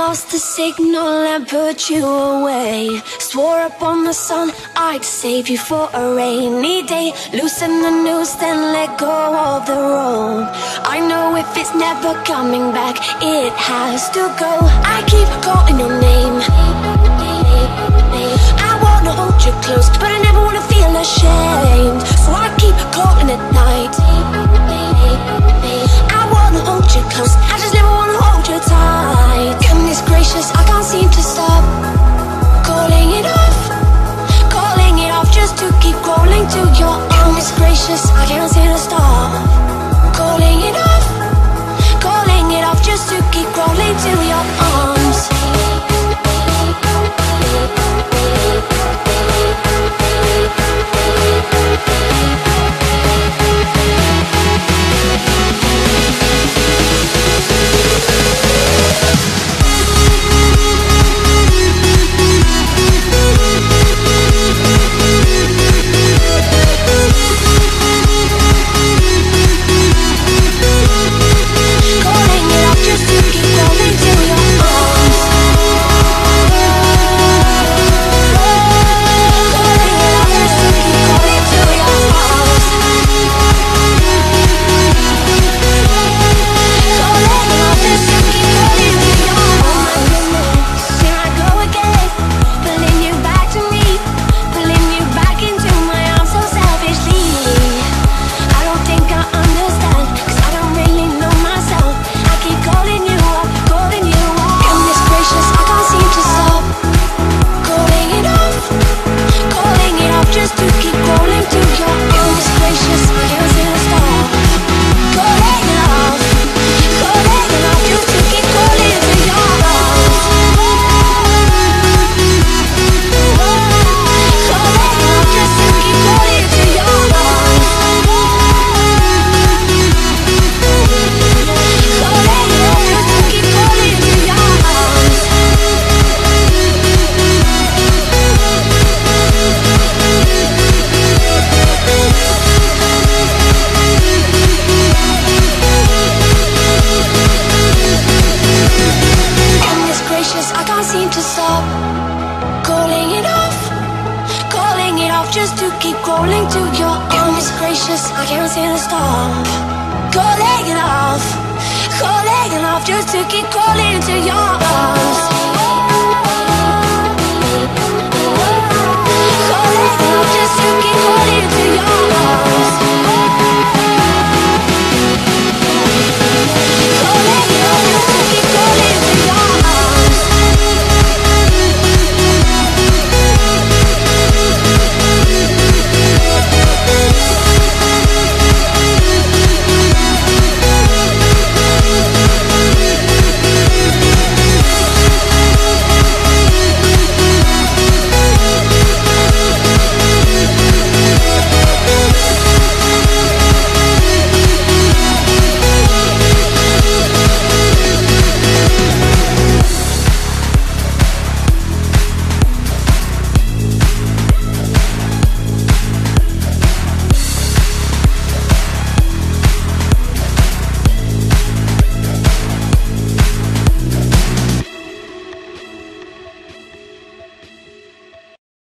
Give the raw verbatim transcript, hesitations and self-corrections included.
lost the signal and put you away. Swore up on the sun I'd save you for a rainy day. Loosen the noose, then let go of the rope. I know if it's never coming back, it has to go. I keep calling your name. I wanna hold you close, but I never wanna feel ashamed. So I keep calling at night. I wanna hold you close, I just never wanna hold you tight. Goodness gracious, I can't seem to stop calling it off, calling it off just to keep crawling to your arms. Goodness gracious, I can't seem to stop calling it off, calling it off just to keep crawling to your arms. Just to keep crawling to your arms. Goodness gracious, I can't seem to stop calling it off, calling it off just to keep crawling to your arms.